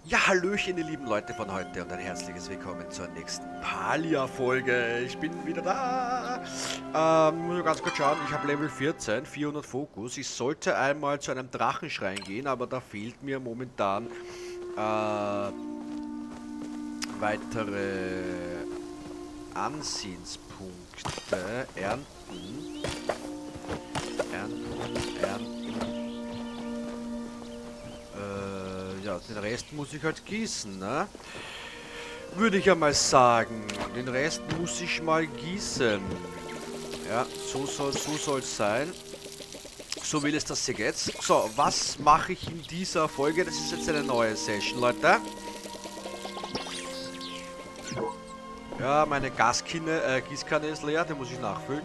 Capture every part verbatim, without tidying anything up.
Ja, hallöchen, ihr lieben Leute von heute und ein herzliches Willkommen zur nächsten Palia-Folge. Ich bin wieder da. Ähm, muss nur ganz kurz schauen, ich habe Level vierzehn, vierhundert Fokus. Ich sollte einmal zu einem Drachenschrein gehen, aber da fehlt mir momentan äh, weitere Ansehenspunkte. Ernten. Ernten, ernten. Ja, den Rest muss ich halt gießen, ne? Würde ich ja mal sagen. Den Rest muss ich mal gießen. Ja, so soll so soll's sein. So will es das hier jetzt. So, was mache ich in dieser Folge? Das ist jetzt eine neue Session, Leute. Ja, meine Gaskanne, äh, Gießkanne ist leer, die muss ich nachfüllen.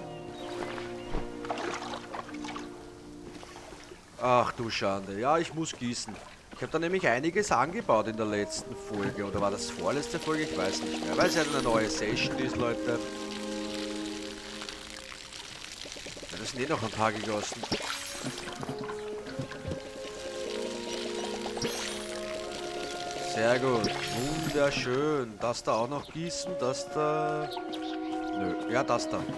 Ach du Schande. Ja, ich muss gießen. Ich habe da nämlich einiges angebaut in der letzten Folge. Oder war das vorletzte Folge? Ich weiß nicht mehr. Weil es ja eine neue Session ist, Leute. Ja, das sind eh noch ein paar gegossen. Sehr gut. Wunderschön. Das da auch noch gießen. Das da... Nö. Ja, das da.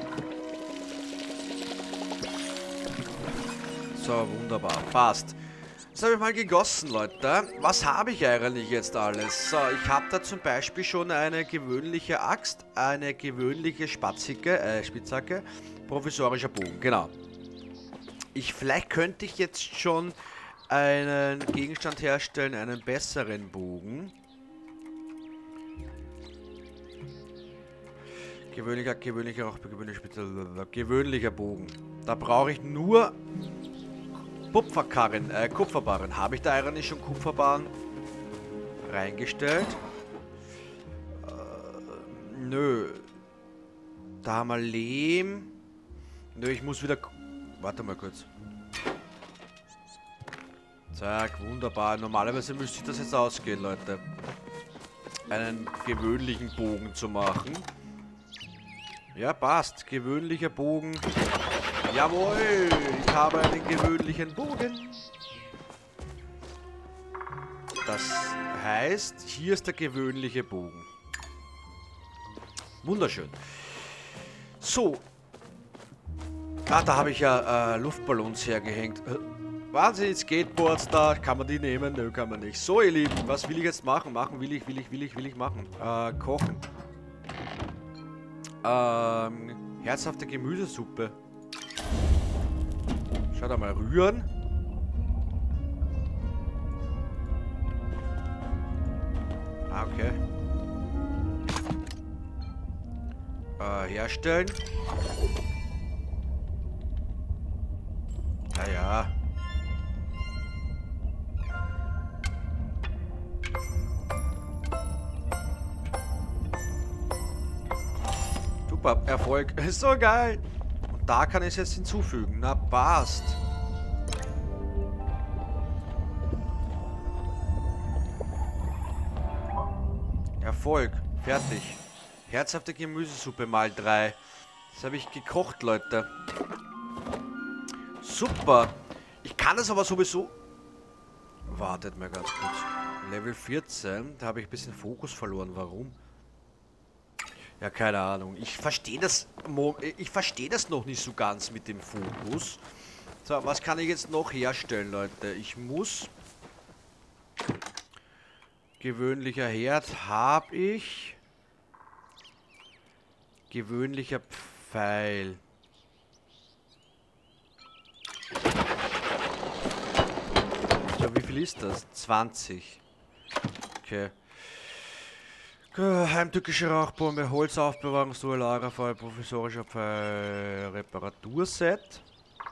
So, wunderbar. Passt. Das habe ich mal gegossen, Leute. Was habe ich eigentlich jetzt alles? So, ich habe da zum Beispiel schon eine gewöhnliche Axt, eine gewöhnliche Spatzicke, äh, Spitzhacke, provisorischer Bogen, genau. Ich, vielleicht könnte ich jetzt schon einen Gegenstand herstellen, einen besseren Bogen. Gewöhnlicher, gewöhnlicher, auch gewöhnlicher Spitze, gewöhnlicher Bogen. Da brauche ich nur... Kupferkarren, äh, Kupferbarren. Habe ich da eigentlich schon Kupferbarren reingestellt? Äh, nö. Da haben wir Lehm. Nö, ich muss wieder... Warte mal kurz. Zack, wunderbar. Normalerweise müsste ich das jetzt ausgehen, Leute. Einen gewöhnlichen Bogen zu machen. Ja, passt. Gewöhnlicher Bogen. Jawohl, ich habe einen gewöhnlichen Bogen. Das heißt, hier ist der gewöhnliche Bogen. Wunderschön. So. Ah, da habe ich ja äh, Luftballons hergehängt. Wahnsinn, Skateboards da. Kann man die nehmen? Nö, kann man nicht. So, ihr Lieben, was will ich jetzt machen? Machen will ich, will ich, will ich, will ich machen. Äh, kochen. Ähm, herzhafte Gemüsesuppe. Schau da mal, rühren. Ah, okay. Äh, herstellen. Naja. Super, Erfolg. Ist so geil. Da kann ich es jetzt hinzufügen. Na, passt. Erfolg. Fertig. Herzhafte Gemüsesuppe mal drei. Das habe ich gekocht, Leute. Super. Ich kann das aber sowieso... Wartet mal ganz kurz. Level vierzehn. Da habe ich ein bisschen Fokus verloren. Warum? Ja, keine Ahnung. Ich verstehe das... Ich verstehe das noch nicht so ganz mit dem Fokus. So, was kann ich jetzt noch herstellen, Leute? Ich muss... Gewöhnlicher Herd habe ich. Gewöhnlicher Pfeil. So, wie viel ist das? zwanzig. Okay. Heimtückische Rauchbombe, Holzaufbewahrungsruhe, Lagerfeuer, provisorischer Pfeil, Reparaturset.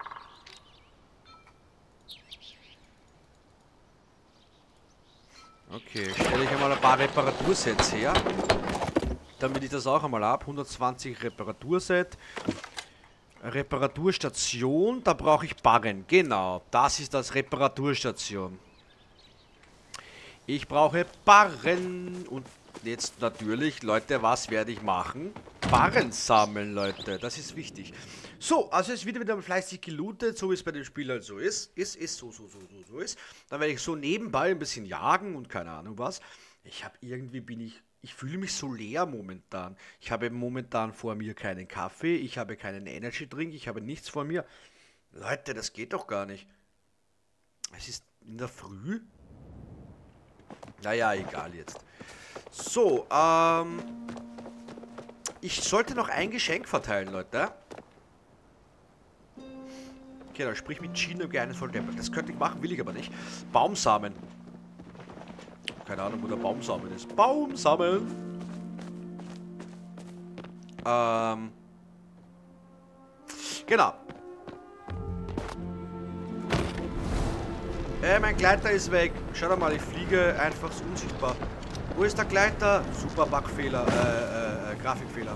Okay, stelle ich einmal ein paar Reparatursets her, damit ich das auch einmal habe. hundertzwanzig Reparaturset. Reparaturstation, da brauche ich Barren. Genau, das ist das Reparaturstation. Ich brauche Barren und jetzt natürlich, Leute, was werde ich machen? Barren sammeln, Leute. Das ist wichtig. So, also es wird wieder fleißig gelootet, so wie es bei dem Spiel halt so ist. Ist, ist, so, so, so, so, so ist. Dann werde ich so nebenbei ein bisschen jagen und keine Ahnung was. Ich habe irgendwie, bin ich, ich fühle mich so leer momentan. Ich habe momentan vor mir keinen Kaffee, ich habe keinen Energy-Drink, ich habe nichts vor mir. Leute, das geht doch gar nicht. Es ist in der Früh. Naja, egal jetzt. So, ähm... ich sollte noch ein Geschenk verteilen, Leute. Okay, dann sprich mit Gina gerne voll deppert. Das könnte ich machen, will ich aber nicht. Baumsamen. Keine Ahnung, wo der Baumsamen ist. Baumsamen! Ähm... Genau. Äh, mein Gleiter ist weg. Schau doch mal, ich fliege einfach so unsichtbar. Wo ist der Gleiter? Super Bugfehler, äh, äh, äh, Grafikfehler.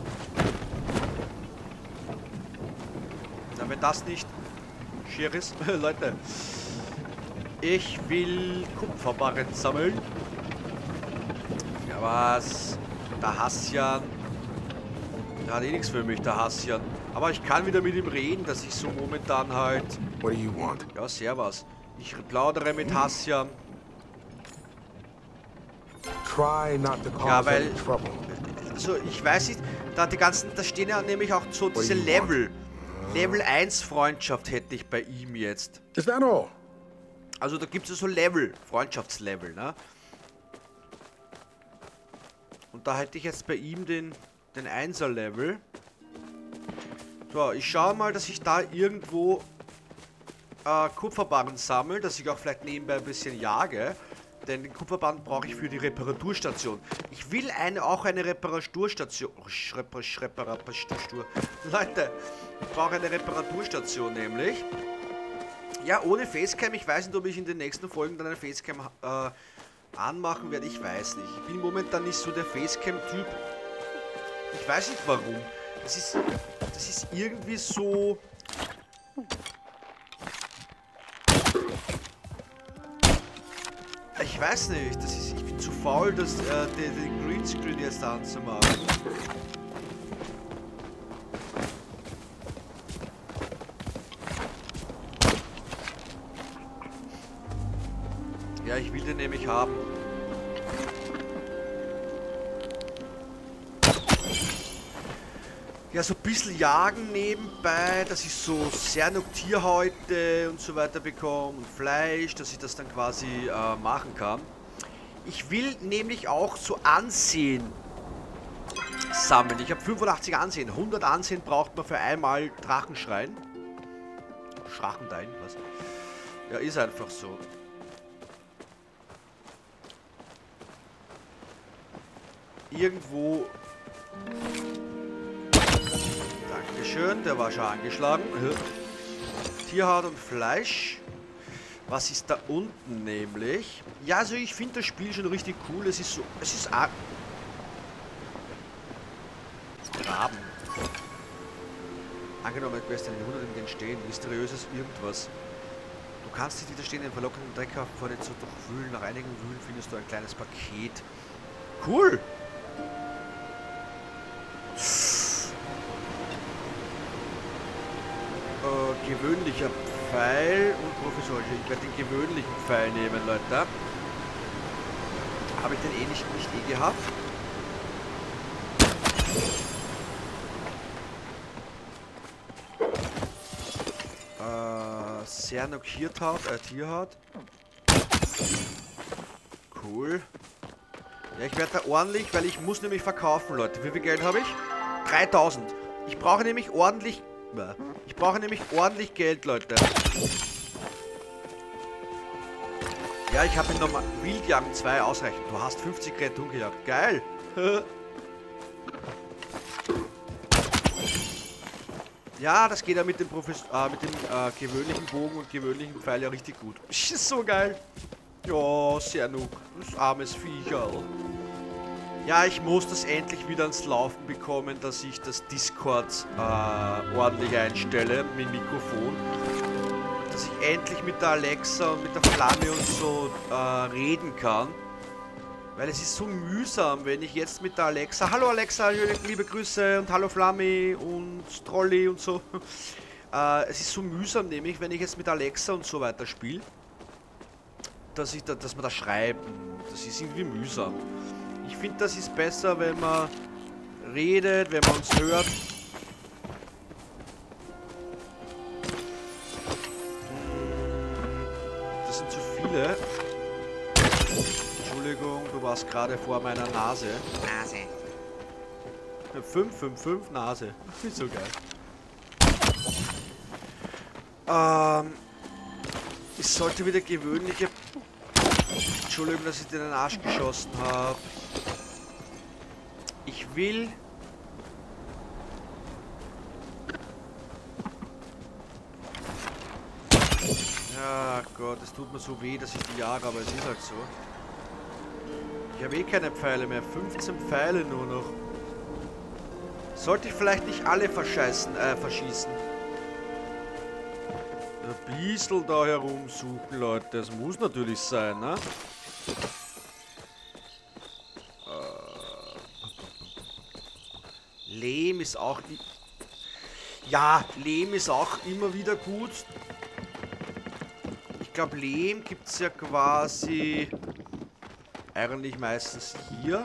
Na, wenn das nicht schier ist, Leute. Ich will Kupferbarren sammeln. Ja, was? Der Hassian. Der hat eh nichts für mich, der Hassian. Aber ich kann wieder mit ihm reden, dass ich so momentan halt... What do you want? Ja, servus. Ich plaudere mit Hassian. Try not to cause Ja, weil, any trouble. also ich weiß nicht, da die ganzen, da stehen ja nämlich auch so diese Level. Level eins Freundschaft hätte ich bei ihm jetzt. Is that all? Also da gibt es ja so Level, Freundschaftslevel, ne? Und da hätte ich jetzt bei ihm den, den Einser-Level. So, ich schaue mal, dass ich da irgendwo äh, Kupferbarren sammle, dass ich auch vielleicht nebenbei ein bisschen jage. Denn den Kupferband brauche ich für die Reparaturstation. Ich will eine, auch eine Reparaturstation. Oh, Schreper, Schrepperaparstur. Leute, ich brauche eine Reparaturstation nämlich. Ja, ohne Facecam. Ich weiß nicht, ob ich in den nächsten Folgen dann eine Facecam äh, anmachen werde. Ich weiß nicht. Ich bin momentan nicht so der Facecam-Typ. Ich weiß nicht warum. Das ist, das ist irgendwie so... Ich weiß nicht, das ist, ich bin zu faul, das, äh, den, den Greenscreen jetzt anzumachen. Ja, ich will den nämlich haben. Ja, so ein bisschen jagen nebenbei, dass ich so Cyanotierhäute und so weiter bekomme und Fleisch, dass ich das dann quasi äh, machen kann. Ich will nämlich auch so Ansehen sammeln. Ich habe fünfundachtzig Ansehen. hundert Ansehen braucht man für einmal Drachenschrein. Drachendein, was? Ja, ist einfach so. Irgendwo... Dankeschön, der war schon angeschlagen. Tierhaut und Fleisch. Was ist da unten nämlich? Ja, also ich finde das Spiel schon richtig cool. Es ist so... Es ist... Graben. Angenommen, du wirst eine hundert entstehen. Mysteriöses irgendwas. Du kannst die widerstehenden verlockenden Drecker vor dir zu durchwühlen. Nach einigen Wühlen findest du ein kleines Paket. Cool! Äh, gewöhnlicher Pfeil und provisorischer. Ich werde den gewöhnlichen Pfeil nehmen, Leute. Habe ich den eh nicht, nicht eh gehabt? Äh, Cyanok Tierhaut, äh, Tierhaut. Cool. Ja, ich werde da ordentlich, weil ich muss nämlich verkaufen, Leute. Wie viel Geld habe ich? dreitausend. Ich brauche nämlich ordentlich... Ich brauche nämlich ordentlich Geld, Leute. Ja, ich habe nochmal Wildjagen zwei ausreichend. Du hast fünfzig Kreaturen gejagt. Geil. Ja, das geht ja mit dem, Profes äh, mit dem äh, gewöhnlichen Bogen und gewöhnlichen Pfeil ja richtig gut. Ist so geil. Ja, sehr genug. Das armes Viecherl. Ja, ich muss das endlich wieder ans Laufen bekommen, dass ich das Discord äh, ordentlich einstelle mit dem Mikrofon. Dass ich endlich mit der Alexa und mit der Flamme und so äh, reden kann. Weil es ist so mühsam, wenn ich jetzt mit der Alexa... Hallo Alexa, liebe Grüße und hallo Flammi und Trolli und so. Äh, es ist so mühsam, nämlich, wenn ich jetzt mit Alexa und so weiter spiele, dass, ich da, dass man da schreibt. Das ist irgendwie mühsam. Ich finde, das ist besser, wenn man redet, wenn man uns hört. Das sind zu viele. Entschuldigung, du warst gerade vor meiner Nase. Nase. fünf, fünf, fünf, Nase. Ist so geil. Ähm, ich sollte wieder gewöhnliche... Entschuldigung, dass ich dir den Arsch geschossen habe. Ich will... Ja Gott, es tut mir so weh, dass ich die jage, aber es ist halt so. Ich habe eh keine Pfeile mehr. fünfzehn Pfeile nur noch. Sollte ich vielleicht nicht alle verscheißen, äh, verschießen? Ein bisschen da herumsuchen, Leute. Das muss natürlich sein, ne? Äh. Lehm ist auch... Ja, Lehm ist auch immer wieder gut. Ich glaube, Lehm gibt es ja quasi... Eigentlich meistens hier.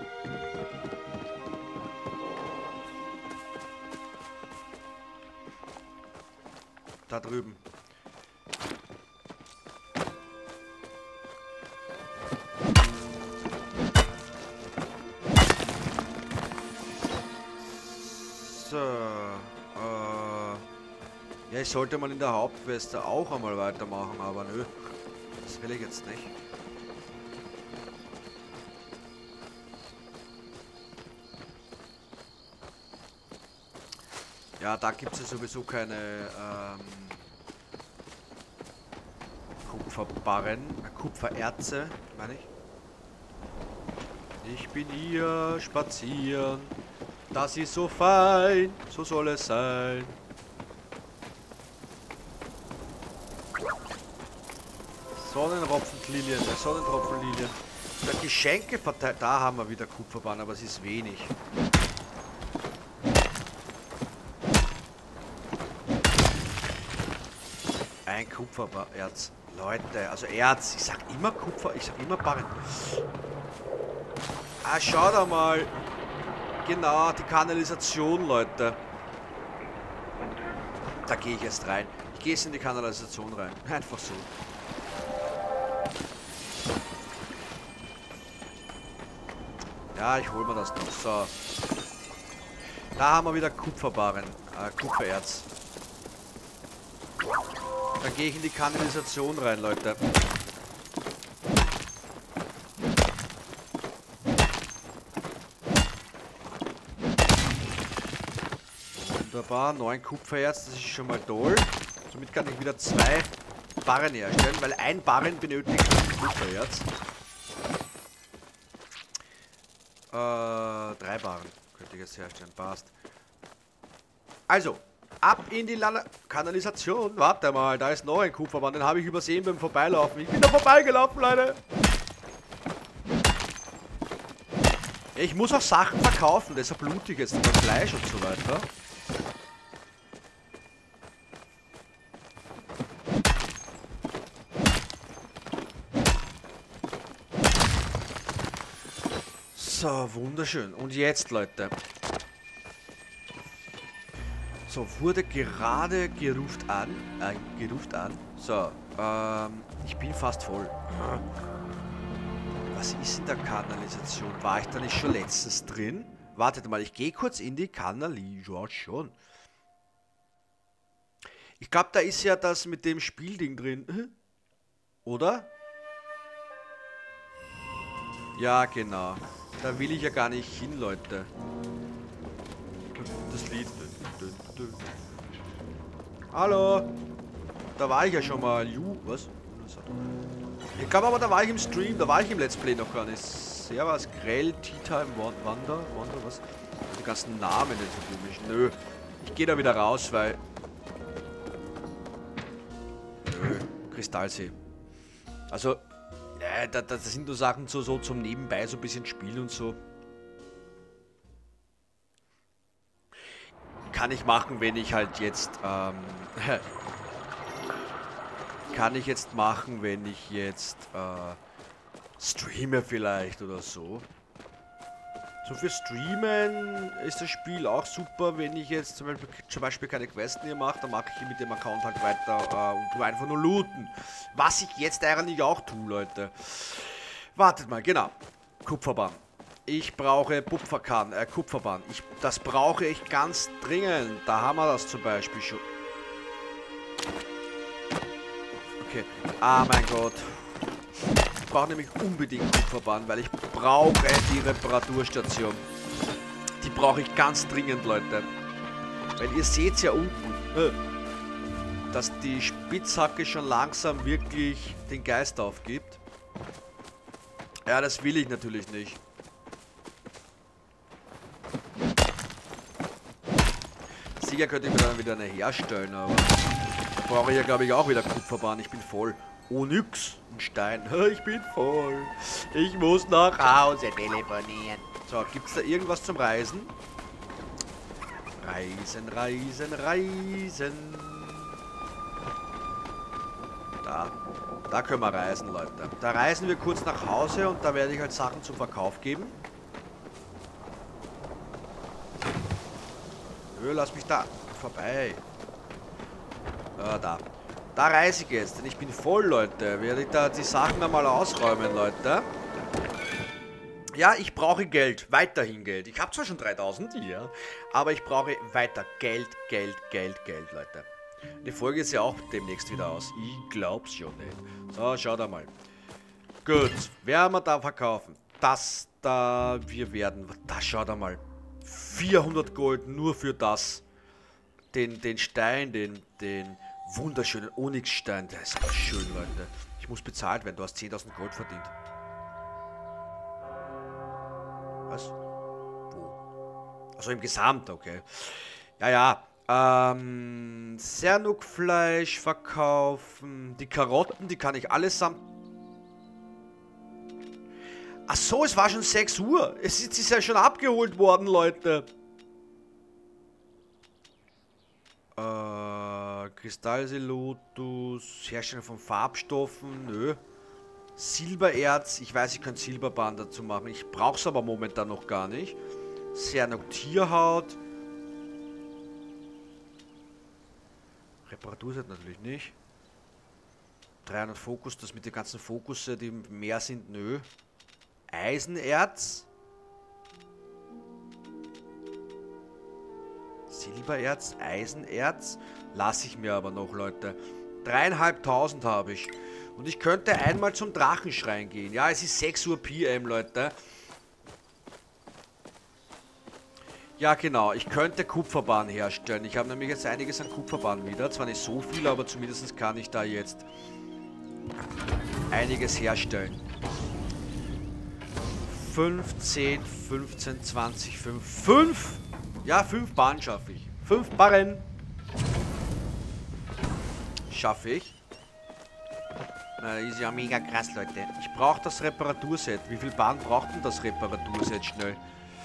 Da drüben. So. Äh, ja, ich sollte mal in der Hauptquest auch einmal weitermachen, aber nö. Das will ich jetzt nicht. Ja, da gibt es ja sowieso keine ähm, Kupferbarren, äh, Kupfererze, meine ich. Ich bin hier spazieren, das ist so fein, so soll es sein. Sonnenropfenlilien, äh, Sonnentropfenlilien. Der Geschenke verteilt, da haben wir wieder Kupferbarren, aber es ist wenig. Ein Kupfererz. Leute, also Erz. Ich sag immer Kupfer, ich sag immer Barren. Ah, schau da mal. Genau, die Kanalisation, Leute. Da gehe ich jetzt rein. Ich gehe jetzt in die Kanalisation rein. Einfach so. Ja, ich hol mir das noch. So. Da haben wir wieder Kupferbarren. Äh, Kupfererz. Dann gehe ich in die Kanalisation rein, Leute. Wunderbar, neun Kupfererz, das ist schon mal toll. Somit kann ich wieder zwei Barren herstellen, weil ein Barren benötigt ein Kupfererz. Äh, drei Barren könnte ich jetzt herstellen, passt. Also, ab in die Lana Kanalisation. Warte mal, da ist noch ein Kupferbarren. Den habe ich übersehen beim Vorbeilaufen. Ich bin da vorbeigelaufen, Leute. Ich muss auch Sachen verkaufen, deshalb blute ich jetzt mein Fleisch und so weiter. So, wunderschön. Und jetzt, Leute. So, wurde gerade geruft an. Äh, geruft an. So, ähm, ich bin fast voll. Was ist in der Kanalisation? War ich da nicht schon letztens drin? Wartet mal, ich gehe kurz in die Kanalisation. Ich glaube, da ist ja das mit dem Spielding drin. Oder? Ja, genau. Da will ich ja gar nicht hin, Leute. Das Lied. Hallo. Da war ich ja schon mal. Ju, was? Ich glaube aber, da war ich im Stream. Da war ich im Let's Play noch gar nicht. Servus, Grell, Tea Time, Wander, Wander, was? Die ganzen Namen sind so komisch. Nö. Ich gehe da wieder raus, weil... Nö. Kristallsee. Also, Ja, das, das sind nur Sachen so, so zum Nebenbei, so ein bisschen Spielen und so. Kann ich machen, wenn ich halt jetzt, ähm, kann ich jetzt machen, wenn ich jetzt, äh, streame vielleicht oder so. So für Streamen ist das Spiel auch super, wenn ich jetzt zum Beispiel, zum Beispiel keine Questen hier mache, dann mache ich mit dem Account halt weiter äh, und tue einfach nur looten. Was ich jetzt eigentlich auch tue, Leute. Wartet mal, genau. Kupferbahn. Ich brauche Kupferkahn, äh, Kupferbahn. Ich, das brauche ich ganz dringend. Da haben wir das zum Beispiel schon. Okay. Ah, mein Gott. Ich brauche nämlich unbedingt Kupferbahn, weil ich brauche die Reparaturstation. Die brauche ich ganz dringend, Leute. Weil ihr seht ja unten, dass die Spitzhacke schon langsam wirklich den Geist aufgibt. Ja, das will ich natürlich nicht. Sicher könnte ich mir dann wieder eine herstellen, aber da brauche ich ja, glaube ich, auch wieder Kupferbahn. Ich bin voll. Onyx, ein Stein. Ich bin voll. Ich muss nach Hause telefonieren. So, gibt es da irgendwas zum Reisen? Reisen, reisen, reisen. Da. Da können wir reisen, Leute. Da reisen wir kurz nach Hause und da werde ich halt Sachen zum Verkauf geben. Nö, lass mich da vorbei. Ah, da. Da reise ich jetzt, denn ich bin voll, Leute. Werde ich da die Sachen einmal ausräumen, Leute. Ja, ich brauche Geld. Weiterhin Geld. Ich habe zwar schon dreitausend, ja, aber ich brauche weiter Geld, Geld, Geld, Geld, Leute. Die Folge ist ja auch demnächst wieder aus. Ich glaub's schon nicht. So, schaut einmal. Gut, werden wir da verkaufen. Das da, wir werden, da schaut einmal. vierhundert Gold nur für das. Den, den Stein, den, den wunderschönen Onyxstein. Der ist aber schön, Leute. Ich muss bezahlt werden. Du hast zehntausend Gold verdient. Was? Wo? Also im Gesamt, okay. Ja, ja. Ähm, Sernukfleisch verkaufen. Die Karotten, die kann ich allesamt. Ach so, es war schon sechs Uhr. Es ist, es ist ja schon abgeholt worden, Leute. Äh, Kristallselotus, Herstellung von Farbstoffen, nö. Silbererz, ich weiß, ich könnte Silberbahn dazu machen. Ich brauche es aber momentan noch gar nicht. Sernuk Tierhaut. Reparaturset natürlich nicht. dreihundert Fokus, das mit den ganzen Fokusse, die mehr sind, nö. Eisenerz. Silbererz, Eisenerz. Lasse ich mir aber noch, Leute. Dreieinhalbtausend habe ich. Und ich könnte einmal zum Drachenschrein gehen. Ja, es ist sechs Uhr P M, Leute. Ja, genau. Ich könnte Kupferbahn herstellen. Ich habe nämlich jetzt einiges an Kupferbahn wieder. Zwar nicht so viel, aber zumindest kann ich da jetzt einiges herstellen. fünfzehn, fünfzehn, zwanzig, fünf. fünf! Ja, fünf Bahnen schaffe ich. fünf Barren. Schaffe ich. Na, ist ja mega krass, Leute. Ich brauche das Reparaturset. Wie viel Bahn braucht denn das Reparaturset schnell?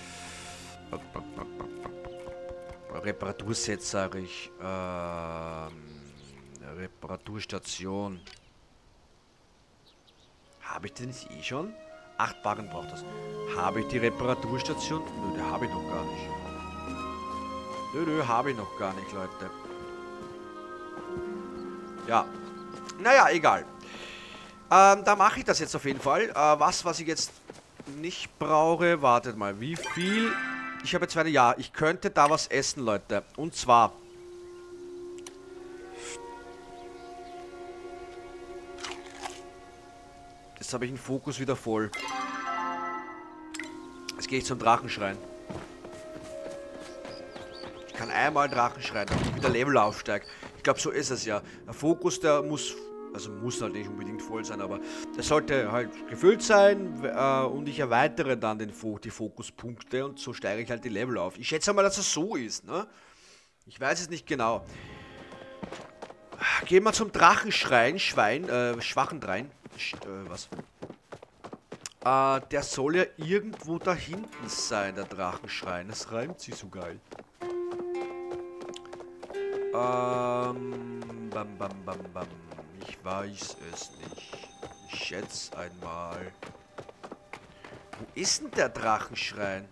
Reparaturset, sage ich. Ähm, Reparaturstation. Habe ich den nicht eh schon? Acht Barren braucht das. Habe ich die Reparaturstation? Nö, die habe ich noch gar nicht. Nö, nö, habe ich noch gar nicht, Leute. Ja. Naja, egal. Ähm, da mache ich das jetzt auf jeden Fall. Äh, was, was ich jetzt nicht brauche, wartet mal, wie viel? Ich habe jetzt eine, ja, ich könnte da was essen, Leute. Und zwar... Jetzt habe ich den Fokus wieder voll. Jetzt gehe ich zum Drachenschrein. Ich kann einmal Drachenschrein, damit ich wieder Level aufsteige. Ich glaube, so ist es ja. Der Fokus, der muss... Also muss halt nicht unbedingt voll sein, aber der sollte halt gefüllt sein äh, und ich erweitere dann den Fo die Fokuspunkte und so steige ich halt die Level auf. Ich schätze mal, dass es so ist, ne? Ich weiß es nicht genau. Gehen wir zum Drachenschrein, Schwein, äh, Schwachendrein. Äh, was? Äh, der soll ja irgendwo da hinten sein, der Drachenschrein. Das reimt sich so geil. Ähm, bam, bam, bam, bam. Ich weiß es nicht. Ich schätze einmal. Wo ist denn der Drachenschrein?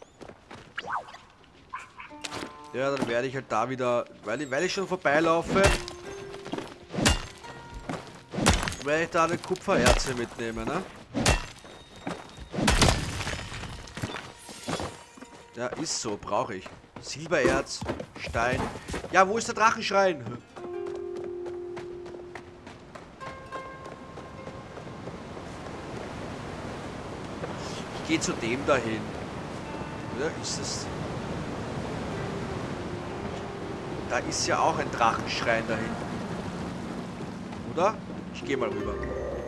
Ja, dann werde ich halt da wieder, weil ich, weil ich schon vorbeilaufe, werde ich da eine Kupfererze mitnehmen, ne? Ja, ist so, brauche ich. Silbererz, Stein. Ja, wo ist der Drachenschrein? Ich gehe zu dem dahin. Oder ist es? Da ist ja auch ein Drachenschrein da hinten. Oder? Ich gehe mal rüber.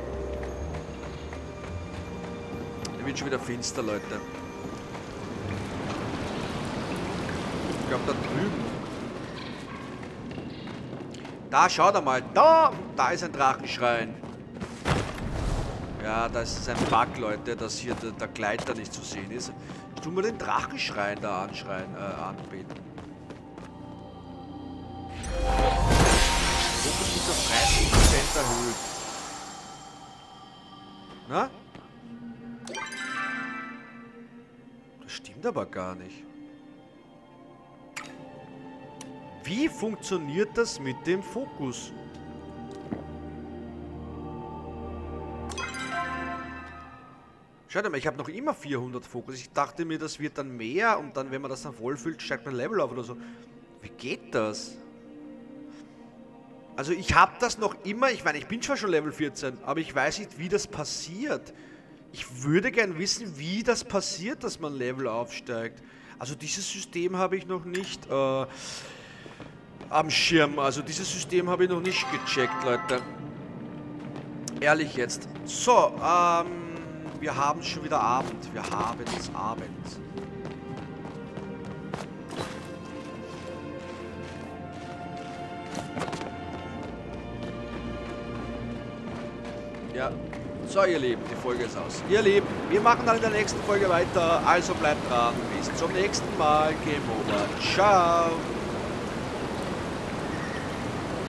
Er wird schon wieder finster, Leute. Ich glaube da drüben. Da, schaut einmal. Da! Da ist ein Drachenschrein. Ja, da ist ein Bug, Leute, dass hier der, der Gleiter nicht zu sehen ist. Ich tu mal den Drachenschrein da anschreien, äh, anbeten. Fokus ist auf dreißig Prozent erhöht. Na? Das stimmt aber gar nicht. Wie funktioniert das mit dem Fokus? Schaut mal, ich habe noch immer vierhundert Fokus. Ich dachte mir, das wird dann mehr und dann, wenn man das dann vollfüllt, steigt man Level auf oder so. Wie geht das? Also ich habe das noch immer, ich meine, ich bin zwar schon Level vierzehn, aber ich weiß nicht, wie das passiert. Ich würde gern wissen, wie das passiert, dass man Level aufsteigt. Also dieses System habe ich noch nicht äh, am Schirm. Also dieses System habe ich noch nicht gecheckt, Leute. Ehrlich jetzt. So, ähm, wir haben schon wieder Abend. Wir haben es Abend. Ja, so ihr Lieben, die Folge ist aus. Ihr Lieben, wir machen dann in der nächsten Folge weiter, also bleibt dran. Bis zum nächsten Mal. Game over. Ciao.